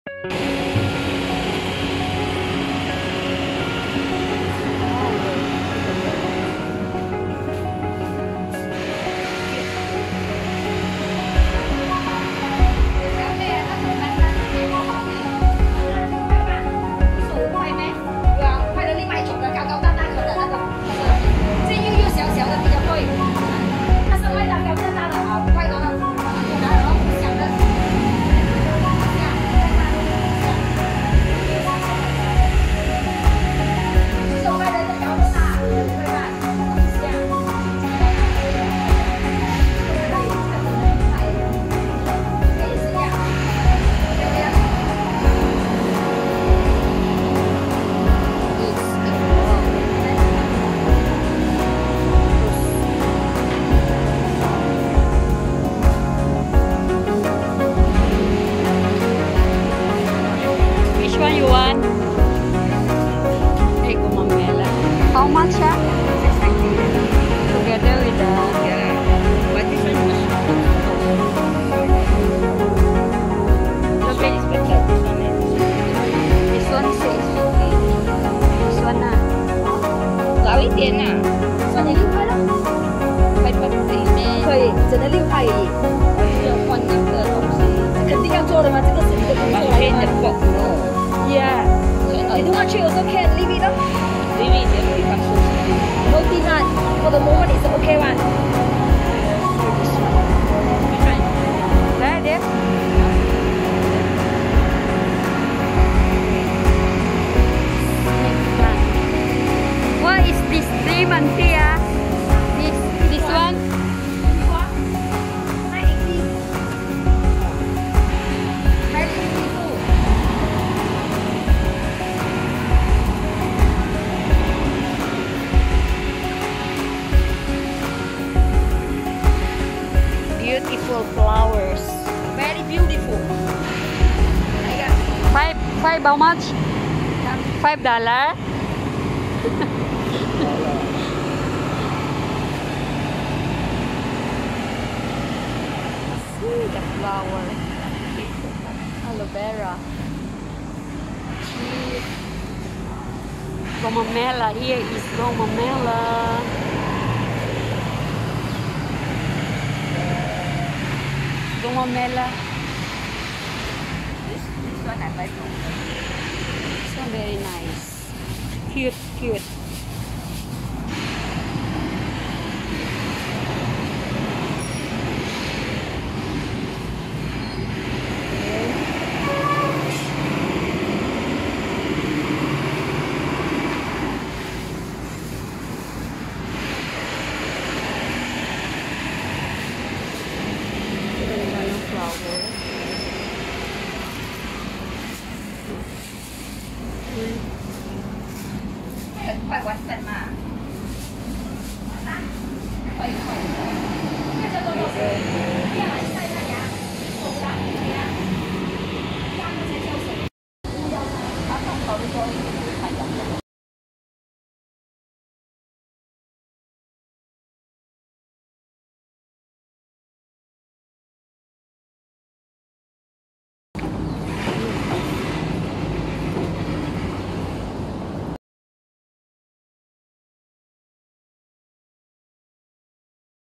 How much, yeah? Together with the... Yeah. But this one was... Look This one is better. This one is 650. This one na. 少一点啊， 算你6块了， 快快可以咩？ 可以，真的6块而已。 我需要换那个东西， 肯定要做的嘛，这个是你的工作把来 paint 的 the 嘛。 box no。 Yeah， 你 don't want to also can leave it up. Maybe then we become so stupid. No demand. For the moment it's okay one. Which one? There, there. What is this diamond here? This one? Beautiful flowers. Very beautiful. Five how much? $5? See the flower. Aloe vera. Cute. Gomamela. Here is Gomamela. Gomamela. This one I buy from her. This one very nice. Cute, cute. Quite Western 嘛。